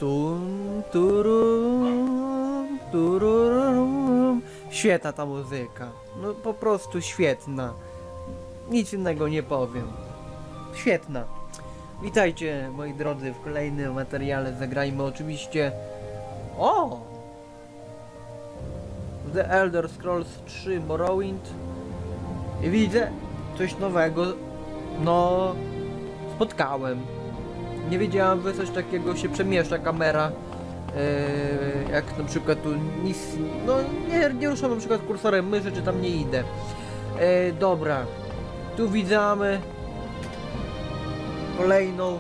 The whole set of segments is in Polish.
Tum, turum, tururum. Świetna ta muzyka. No po prostu świetna. Nic innego nie powiem. Świetna. Witajcie moi drodzy w kolejnym materiale. Zagrajmy oczywiście The Elder Scrolls 3 Morrowind. I widzę coś nowego. No spotkałem. Nie wiedziałem, że coś takiego się przemieszcza kamera. Jak na przykład tu nic. No nie ruszam na przykład kursorem myszy, czy tam nie idę. Dobra. Tu widzimy kolejną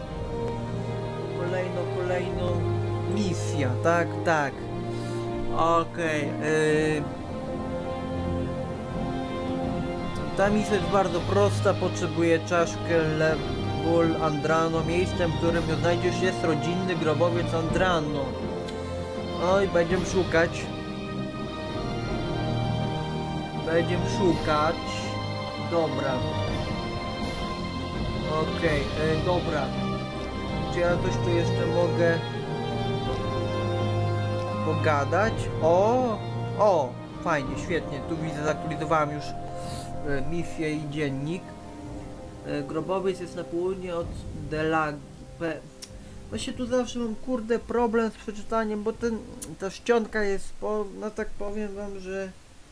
misję, tak. Okej. Ta misja jest bardzo prosta, potrzebuje czaszkę Lebul Andrano. Miejscem, w którym ją znajdziesz, jest rodzinny grobowiec Andrano. Oj, będziemy szukać. Dobra. Okej, dobra. Czy ja coś tu jeszcze mogę pogadać? O, fajnie, świetnie. Tu widzę, zaktualizowałem już misję i dziennik. Grobowiec jest na południe od Delag. Właśnie tu zawsze mam kurde problem z przeczytaniem, bo ta czcionka jest no tak powiem wam, że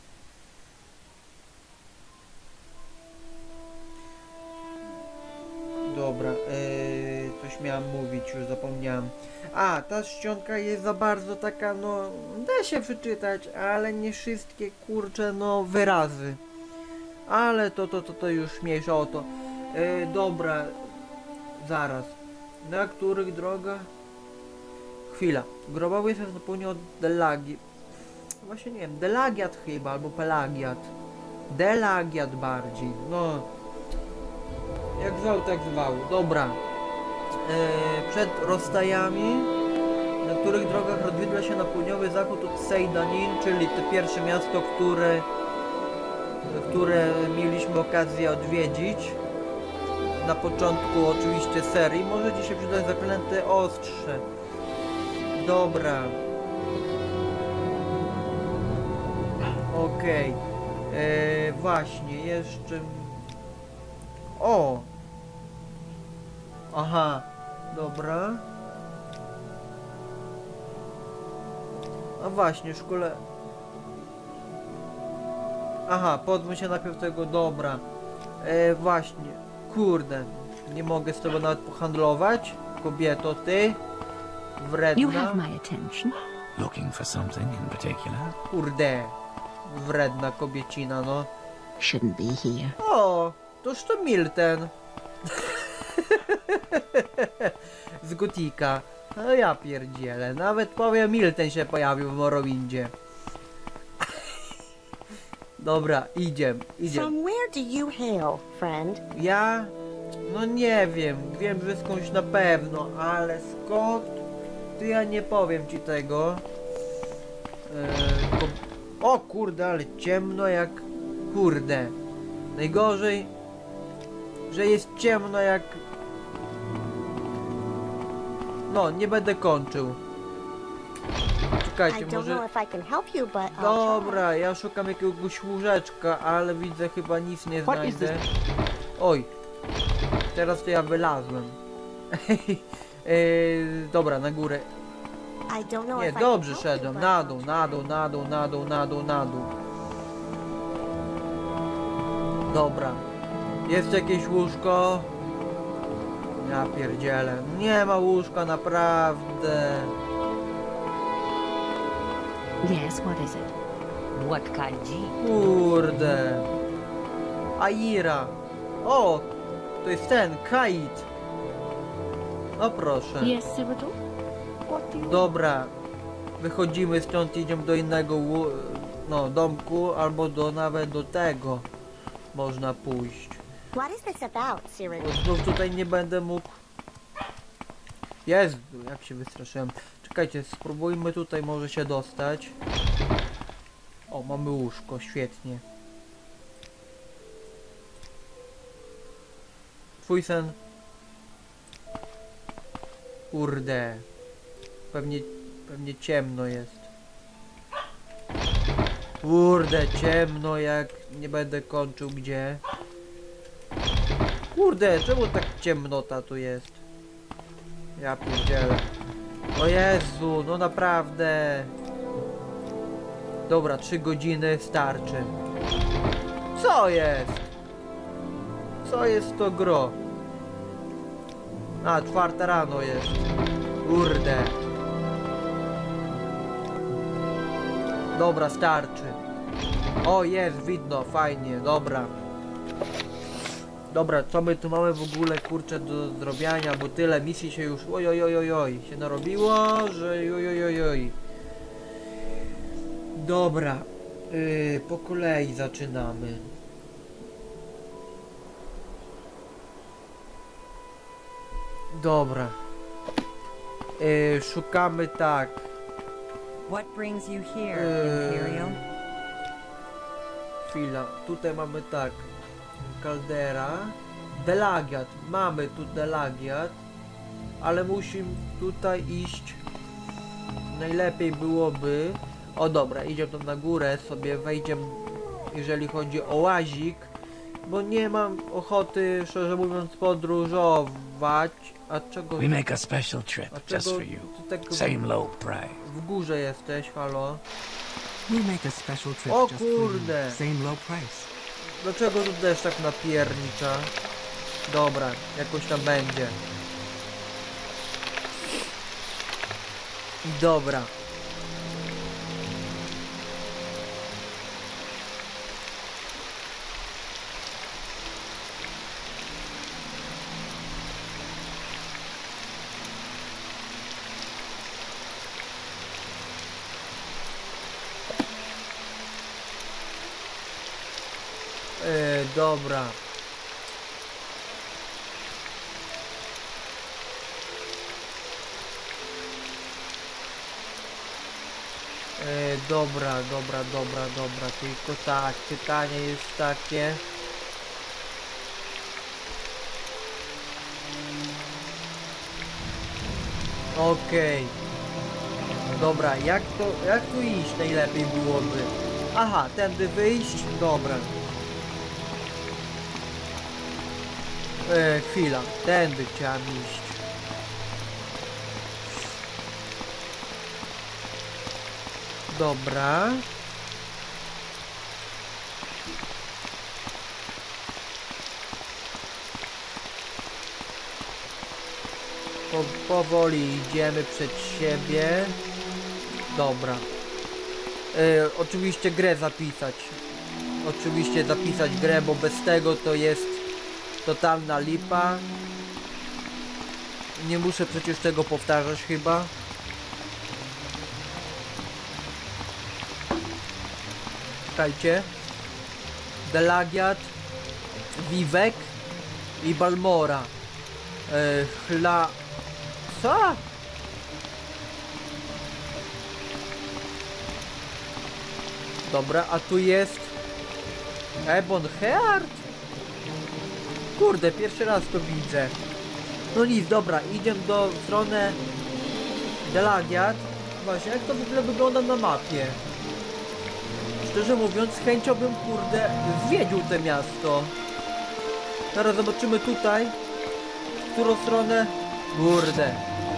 dobra, coś miałem mówić, już zapomniałem. Ta czcionka jest za bardzo taka, no da się przeczytać, ale nie wszystkie kurcze no wyrazy. Ale to już mniejsza o to. Dobra, zaraz. Na których drogach? Chwila. Grobowiec jest na południe od Delagi. Właśnie nie wiem, Delagiat chyba, albo Pelagiat. Delagiat bardziej. No. Jak zwał, tak zwał. Dobra. Przed rozstajami, na których drogach rozwidla się na południowy zachód od Seydanin, czyli to pierwsze miasto, które mieliśmy okazję odwiedzić na początku oczywiście serii. Może ci się przydać zaklęte ostrze. Dobra. Okej. Właśnie, jeszcze... Aha. Dobra. A właśnie, szkole... Aha, pozwól się najpierw tego, dobra. Właśnie, kurde. Nie mogę z tobą nawet pohandlować. Kobieto, ty. Wredna. You have my attention. Looking for something in particular? Kurde. Wredna kobiecina, no. Shouldn't be here. Toż to Milten. Z Gotika. No ja pierdzielę. Nawet powiem, Milten się pojawił w Morrowindzie. Dobra, idziemy. From where do you hail, friend? Ja? No nie wiem. Wiem, że skądś na pewno, ale skąd? To ja nie powiem ci tego. O kurde, ale ciemno jak... Kurde. Najgorzej, że jest ciemno jak... No, nie będę kończył. Czekajcie, może... Dobra, ja szukam jakiegoś łóżeczka, ale widzę, chyba nic nie znajdę. Oj, teraz to ja wylazłem. Dobra, na górę. Nie, dobrze szedłem. Na dół. Dobra. Jest jakieś łóżko? Ja pierdzielę. Nie ma łóżka, naprawdę. Yes, what is it? Kurde. Aira. O, to jest ten, Kait. O proszę. Yes, Cyril? What do you... Dobra. Wychodzimy stąd, idziemy do innego domku, albo nawet do tego można pójść. What is this about, Cyril? Bo znów tutaj nie będę mógł. Jezu, jak się wystraszyłem. Czekajcie, spróbujmy tutaj może się dostać. O, mamy łóżko, świetnie. Twój sen. Kurde. Pewnie ciemno jest. Kurde, ciemno jak nie będę kończył gdzie. Kurde, czemu tak ciemnota tu jest? Ja pierdzielę. O Jezu, no naprawdę. Dobra, 3 godziny starczy. Co jest? Co jest to gro? A, 4 rano jest. Kurde. Dobra, starczy. O, jest, widno, fajnie, dobra. Dobra, co my tu mamy w ogóle, kurczę, do zrobienia, bo tyle misji się już, oj, się narobiło, że oj. Dobra, po kolei zaczynamy. Dobra. Szukamy tak. What brings you here, Imperial? Chwila, tutaj mamy tak. Kaldera. Delagiat. Mamy tu delagiat. Ale musimy tutaj iść. Najlepiej byłoby... O dobra, idziemy tam na górę sobie, wejdziemy, jeżeli chodzi o łazik. Bo nie mam ochoty, szczerze mówiąc, podróżować. A czego... We make a special trip just for you. Tak Same low price. w górze jesteś, halo? We make a special trip O just for you. kurde! Same low price. Dlaczego tu deszcz tak napiernicza? Dobra, jakoś tam będzie. Dobra. Dobra. Dobra. Tylko tak, pytanie jest takie. Okej. Dobra, jak tu iść najlepiej byłoby? Aha, tędy wyjść? Dobra. Chwila, tędy chciałem iść. Dobra. Powoli idziemy przed siebie. Dobra. Oczywiście grę zapisać. Oczywiście zapisać grę, bo bez tego to jest totalna lipa. Nie muszę przecież tego powtarzać chyba. Czekajcie. Delagiat, Vivek i Balmora. Co? Dobra, a tu jest Ebon Heart? Kurde, pierwszy raz to widzę. No nic, dobra, idziemy do strony Delagiat. Właśnie, jak to w ogóle wygląda na mapie? Szczerze mówiąc, z chęcią bym, kurde, zwiedził to miasto. Teraz zobaczymy tutaj, w którą stronę... Kurde.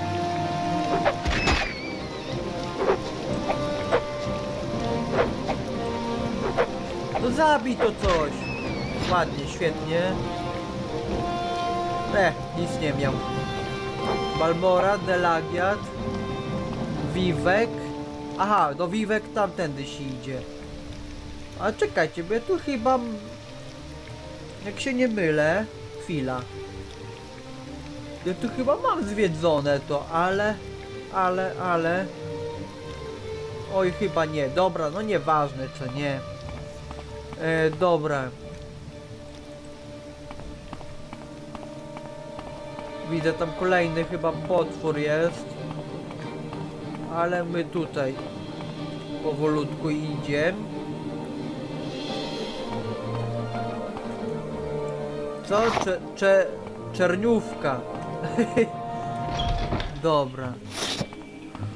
No zabij to coś. Ładnie, świetnie. Nic nie miał. Balmora, Delagiat, Vivek. Aha, do Vivek tamtędy się idzie. A czekajcie, bo ja tu chyba... Jak się nie mylę... Chwila. Ja tu chyba mam zwiedzone to, ale... Oj, chyba nie. Dobra, no nieważne, co nie. Dobra. Widzę tam kolejny chyba potwór jest. Ale my tutaj powolutku idziemy. Co? Czerniówka. Dobra.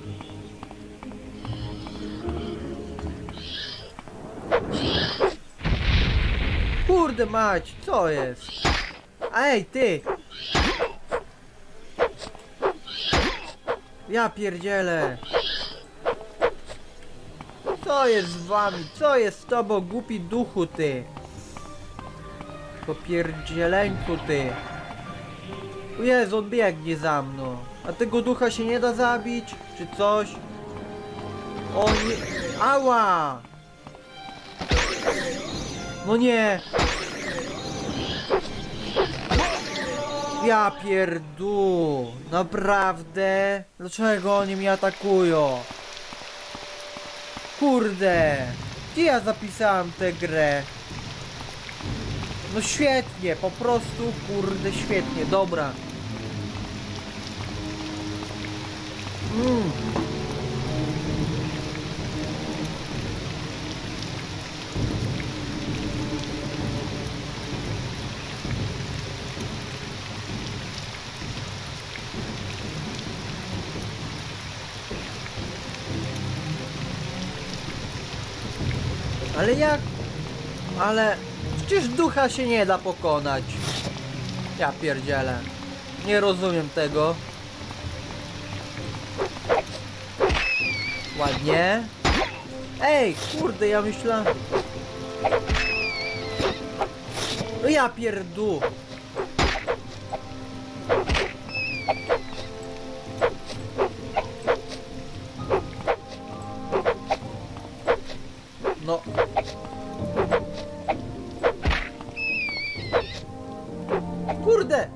Kurde mać, co jest? Ej, ty! Ja pierdzielę! Co jest z wami? Co jest z tobą, głupi duchu, ty? Popierdzieleńku, ty! O Jezu, on biegnie za mną. A tego ducha się nie da zabić? Czy coś? O nie... Ała! No nie! Ja pierdu! Naprawdę? Dlaczego oni mnie atakują? Kurde! Gdzie ja zapisałem tę grę? No świetnie, po prostu kurde świetnie, dobra. Ale jak? Ale przecież ducha się nie da pokonać. Ja pierdzielę. Nie rozumiem tego. Ładnie. Ej, kurde, ja myślałem... No ja pierdu. No. Kurde!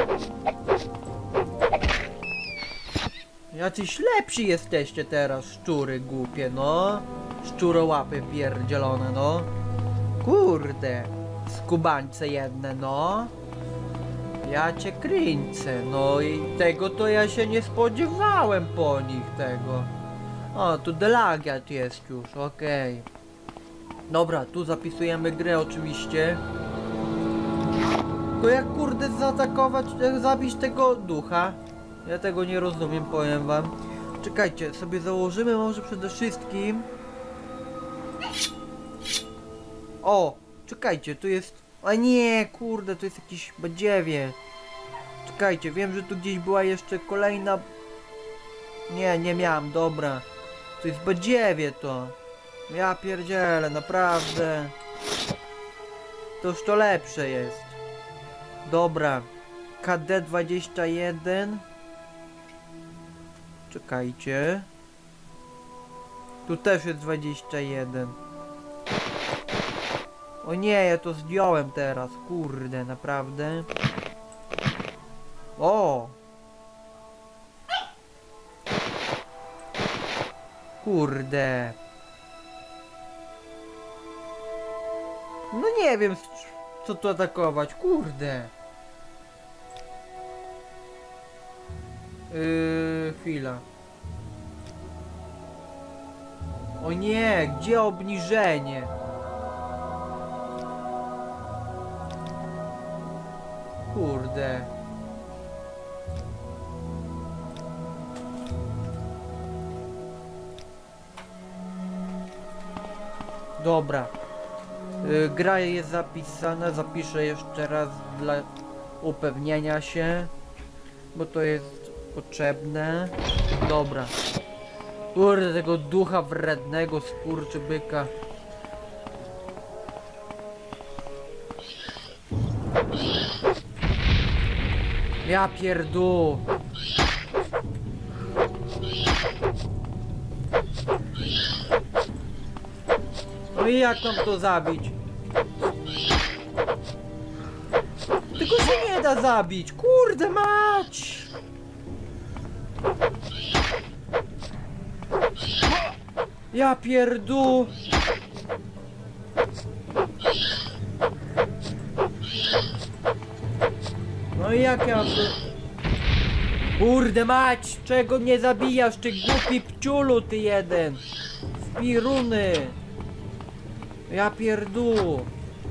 Jacyś lepsi jesteście teraz, szczury głupie, no. Szczurołapy pierdzielone, no. Kurde. Skubańce jedne, no. Ja cię kręcę, no i tego to ja się nie spodziewałem po nich, tego. O, tu delagiat jest już, okej. Dobra, tu zapisujemy grę oczywiście. Tylko jak kurde zaatakować, zabić tego ducha? Ja tego nie rozumiem, powiem wam. Czekajcie, sobie założymy może przede wszystkim. O, czekajcie, tu jest... A nie, kurde, to jest jakiś badziewie. Czekajcie, wiem, że tu gdzieś była jeszcze kolejna... Nie, nie miałem, dobra. To jest badziewie to. Ja pierdzielę, naprawdę. To już to lepsze jest. Dobra. KD21. Czekajcie. Tu też jest 21. O nie, ja to zdjąłem teraz. Kurde, naprawdę. O! Kurde. No nie wiem, co tu atakować. Kurde. Chwila. O nie, gdzie obniżenie? Kurde. Dobra. Gra jest zapisana, zapiszę jeszcze raz dla upewnienia się, bo to jest potrzebne. Dobra. Kurde, tego ducha wrednego skurczybyka. Ja pierdu. No i jak mam to zabić? Tylko się nie da zabić. Kurde mać! Ja pierdu. No i jak ja to... Kurde mać! Czego mnie zabijasz, ty głupi pciulu, ty jeden? Spiruny! Ja pierdu!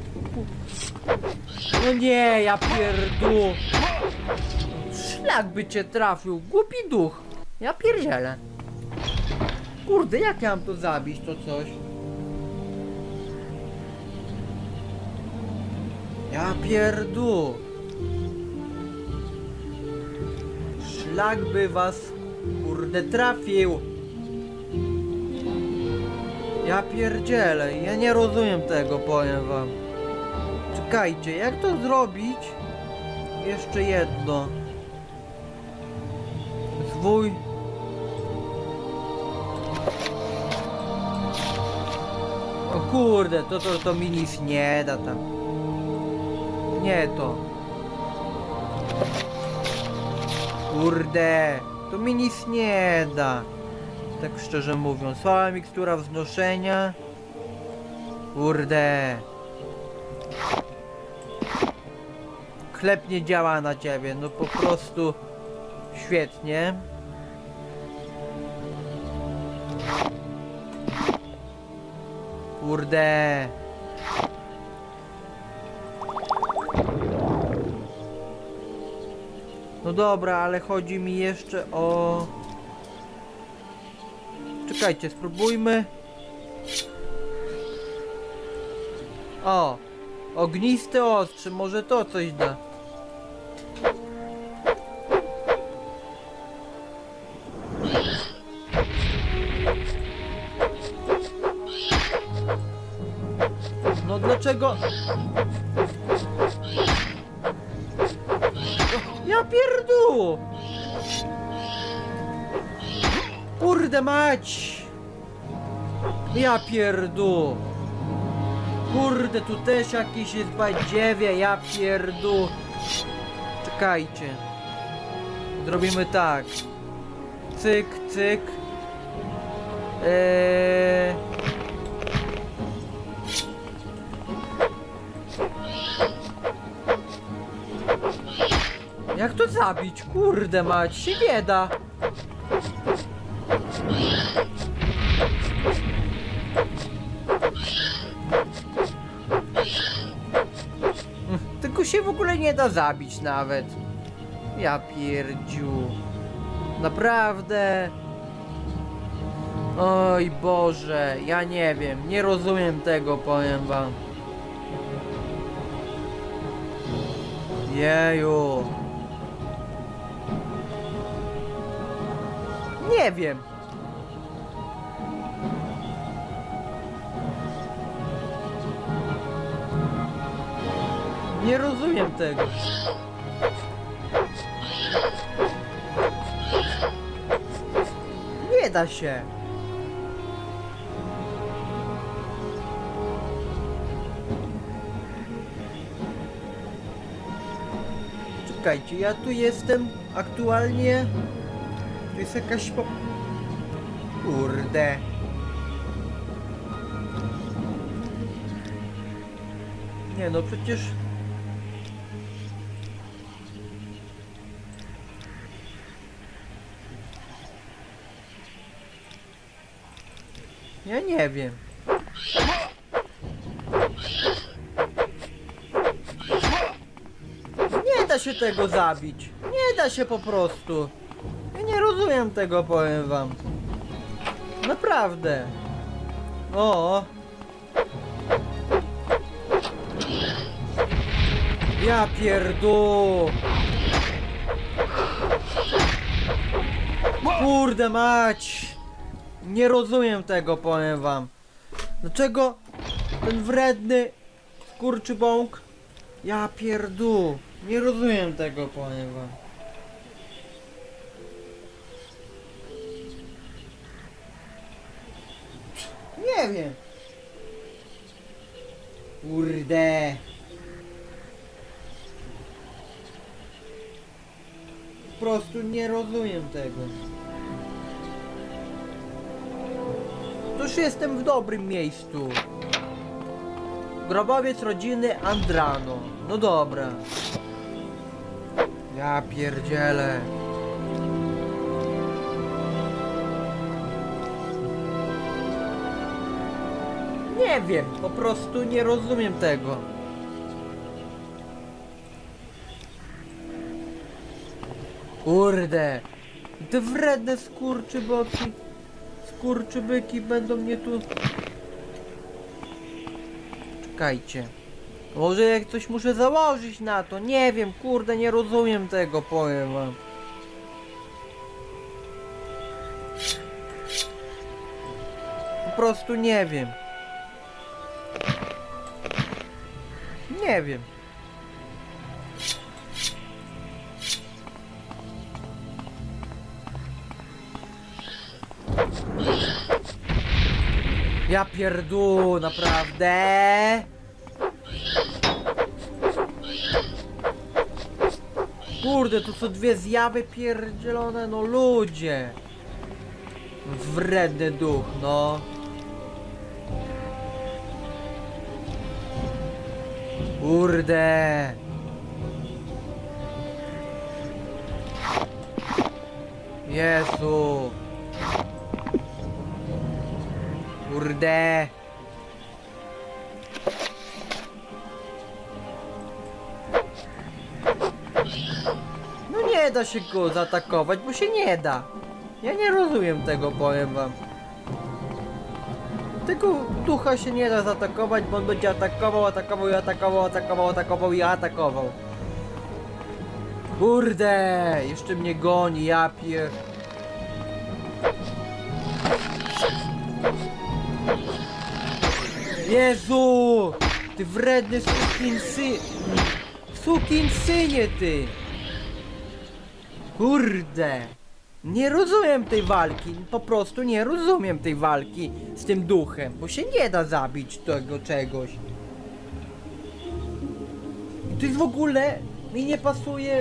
No nie, ja pierdu! Szlak by cię trafił, głupi duch! Ja pierdzielę! Kurde, jak ja mam to zabić, to coś? Ja pierdu. Szlak by was, kurde, trafił. Ja pierdzielę, ja nie rozumiem tego, powiem wam. Czekajcie, jak to zrobić? Jeszcze jedno. Zwój. O kurde, to mi nic nie da tam. Nie to. Kurde, to mi nic nie da. Tak szczerze mówiąc, słaba mikstura wznoszenia. Kurde. Chleb nie działa na ciebie, no po prostu świetnie. Kurde. No dobra, ale chodzi mi jeszcze o... Czekajcie, spróbujmy. O! Ogniste ostrze, może to coś da. No dlaczego? Ja pierdu! Kurde mać! Ja pierdu! Kurde, tu też jakieś jest badziewie, ja pierdu! Czekajcie. Zrobimy tak. Cyk, cyk. Jak to zabić? Kurde mać, się nie da. Tylko się w ogóle nie da zabić nawet. Ja pierdziu. Naprawdę. Oj Boże, ja nie wiem, nie rozumiem tego, powiem wam. Jeju. Nie wiem. Nie rozumiem tego. Nie da się. Czekajcie, ja tu jestem aktualnie. Tu jest jakaś Kurde. Nie no, przecież... Ja nie wiem. Nie da się tego zabić. Nie da się po prostu. Ja nie rozumiem tego, powiem wam. Naprawdę. O. Ja pierdu. Kurde mać. Nie rozumiem tego, powiem wam. Dlaczego ten wredny skurczybąk? Ja pierdu. Nie rozumiem tego, powiem wam. Nie wiem. Kurde. Po prostu nie rozumiem tego. Toż jestem w dobrym miejscu. Grobowiec rodziny Andrano. No dobra. Ja pierdzielę. Nie wiem, po prostu nie rozumiem tego. Kurde. Te wredne skurczybyki będą mnie tu... Czekajcie. Może jak coś muszę założyć na to, nie wiem, kurde, nie rozumiem tego, powiem wam. Po prostu nie wiem. Nie wiem. Ja pierdół, naprawdę. Kurde, tu są dwie zjawy pierdzielone, no ludzie. Wredny duch, no. Kurde. Jezu. Kurde. No nie da się go zaatakować, bo się nie da. Ja nie rozumiem tego, powiem wam. Tego ducha się nie da zaatakować, bo on będzie atakował, atakował i atakował, atakował, atakował i atakował. Kurde, jeszcze mnie goni, ja pier... Jezu! Ty wredny sukinsynie, ty! Kurde! Nie rozumiem tej walki, po prostu nie rozumiem tej walki z tym duchem, bo się nie da zabić tego czegoś. To jest w ogóle mi nie pasuje.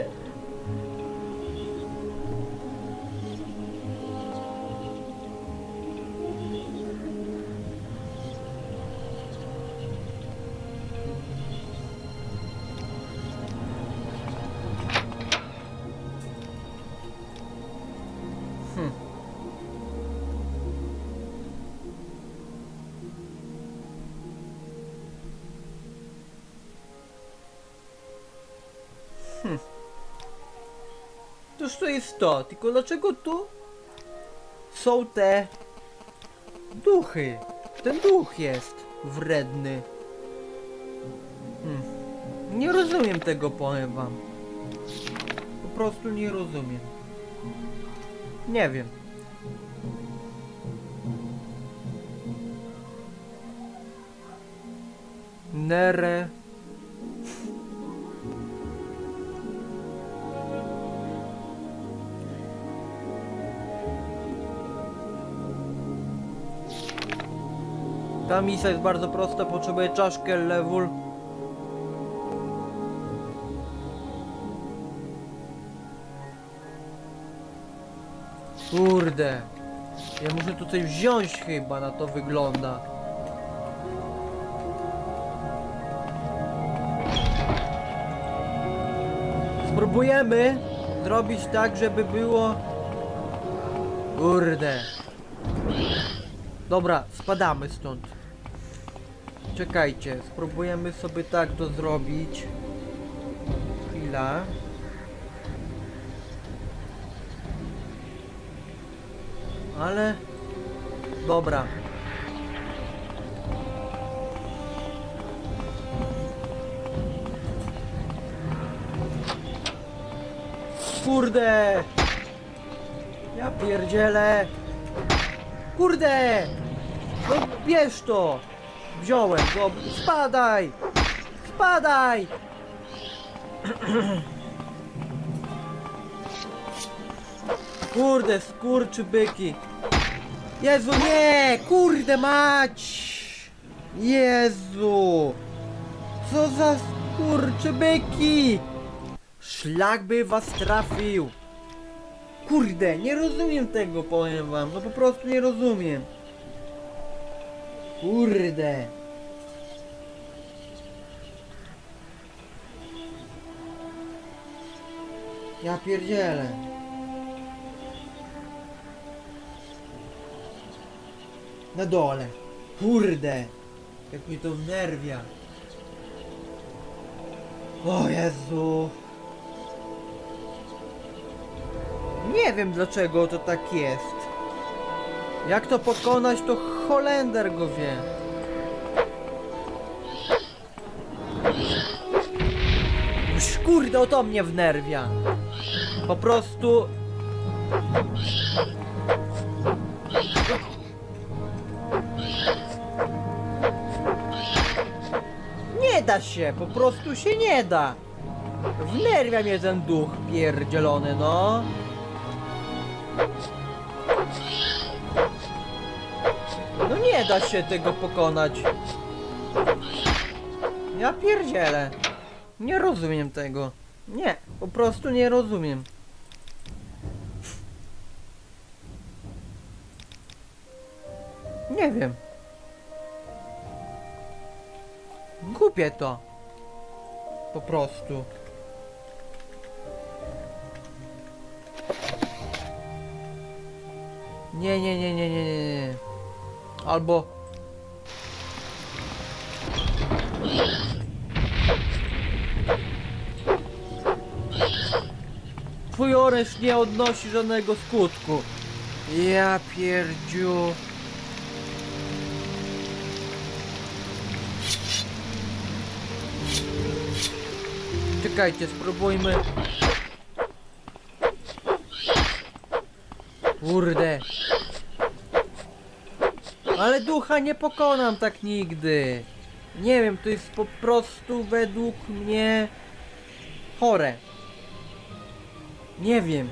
Toż to jest to, tylko dlaczego tu są te duchy? Ten duch jest wredny. Nie rozumiem tego, powiem wam. Po prostu nie rozumiem. Nie wiem. Nere. Ta misja jest bardzo prosta, potrzebuję czaszkę level. Kurde. Ja muszę tu coś wziąć chyba, na to wygląda. Spróbujemy zrobić tak, żeby było... Kurde. Dobra, spadamy stąd. Czekajcie, spróbujemy sobie tak to zrobić. Chwila. Ale... Dobra. Kurde! Ja pierdzielę! Kurde! No bierz to! Wziąłem go! Spadaj! Spadaj! Kurde, skurczybyki! Jezu, nie! Kurde mać! Jezu! Co za skurczybyki! Szlak by was trafił! Kurde, nie rozumiem tego, powiem wam. No po prostu nie rozumiem. Kurde. Ja pierdzielę. Na dole. Kurde. Jak mi to wnerwia. O Jezu. Nie wiem dlaczego to tak jest. Jak to pokonać, to Holender go wie. Już kurde, o to mnie wnerwia. Po prostu... Nie da się, po prostu się nie da. Wnerwia mnie ten duch pierdzielony, no. No nie da się tego pokonać. Ja pierdzielę. Nie rozumiem tego. Nie, po prostu nie rozumiem. Nie wiem. Głupie to. Po prostu. Nie. Albo... Twój oręż nie odnosi żadnego skutku. Ja pierdziu. Czekajcie, spróbujmy. Kurde. Ale ducha nie pokonam tak nigdy. Nie wiem, to jest po prostu według mnie chore. Nie wiem.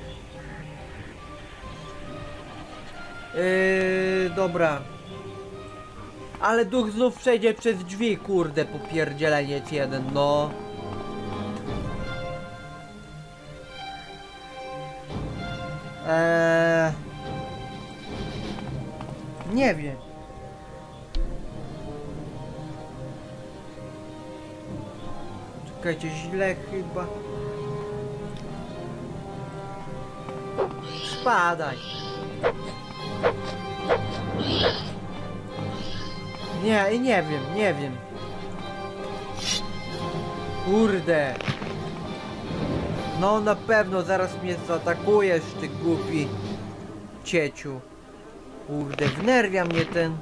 Dobra. Ale duch znów przejdzie przez drzwi, kurde, popierdzieleniec jeden, no. Nie wiem. Czekajcie, źle chyba. Spadaj. Nie wiem. Kurde. No na pewno zaraz mnie zaatakujesz, ty głupi cieciu. Kurde, wnerwia mnie ten.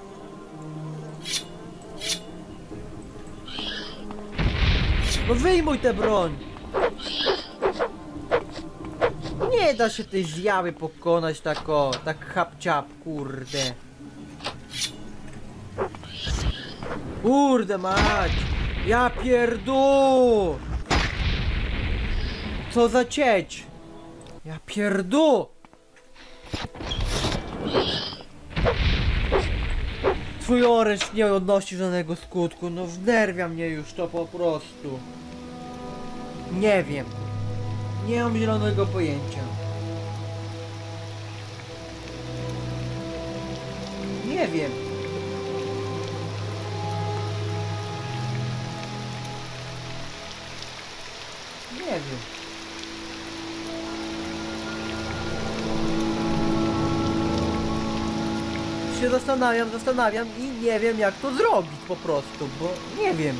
No wyjmuj tę broń. Nie da się tej zjawy pokonać tak o, tak hap-ciap, kurde. Kurde mać. Ja pierdół. Co za cieć. Ja pierdół. Twój oręż nie odnosi żadnego skutku. No wnerwia mnie już to po prostu. Nie wiem. Nie mam zielonego pojęcia. Nie wiem. Nie wiem. Się zastanawiam i nie wiem jak to zrobić po prostu, bo nie wiem.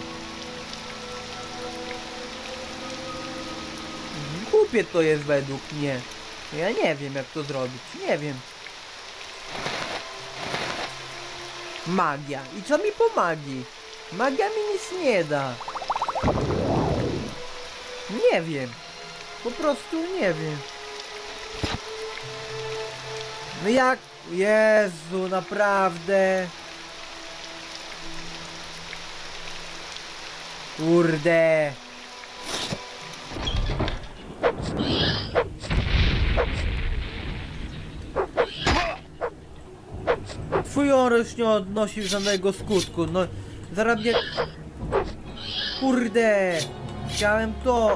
Głupie to jest według mnie. Ja nie wiem jak to zrobić, nie wiem. Magia. I co mi pomagi? Magia mi nic nie da. Nie wiem. Po prostu nie wiem. No jak? Jezu, naprawdę. Kurde. Twój oręż nie odnosi żadnego skutku, no zaraz mnie... Kurde! Chciałem to...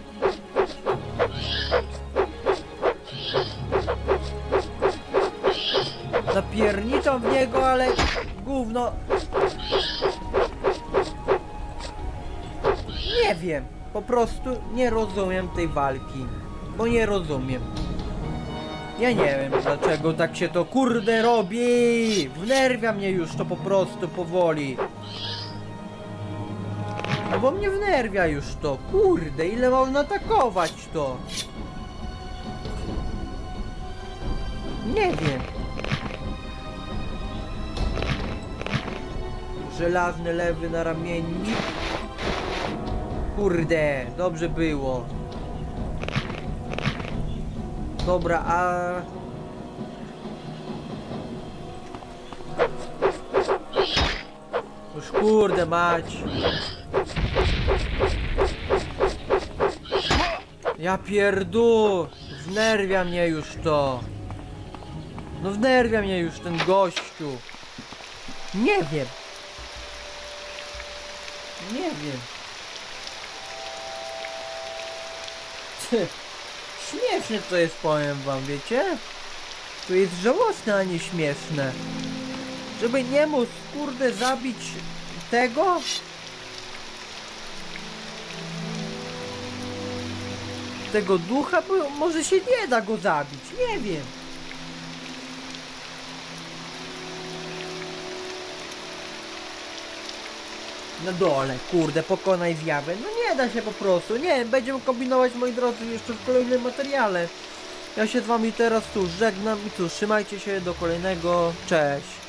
Napierniczam w niego, ale... Gówno... Nie wiem, po prostu nie rozumiem tej walki, bo nie rozumiem. Ja nie wiem dlaczego tak się to kurde robi. Wnerwia mnie już to po prostu powoli. No bo mnie wnerwia już to. Kurde, ile można atakować to? Nie wiem. Żelazny lewy na ramiennik. Kurde, dobrze było. Dobra, a... Już kurde mać. Ja pierdół. Wnerwia mnie już to. No wnerwia mnie już ten gościu. Nie wiem. Nie wiem. Śmieszne to jest, powiem wam, wiecie? To jest żałosne, a nie śmieszne. Żeby nie móc, kurde, zabić tego? Tego ducha? Bo może się nie da go zabić, nie wiem. Na dole, kurde, pokonaj zjawę. No nie da się po prostu, nie, będziemy kombinować, moi drodzy, jeszcze w kolejnym materiale. Ja się z wami teraz tu żegnam i cóż, trzymajcie się, do kolejnego, cześć.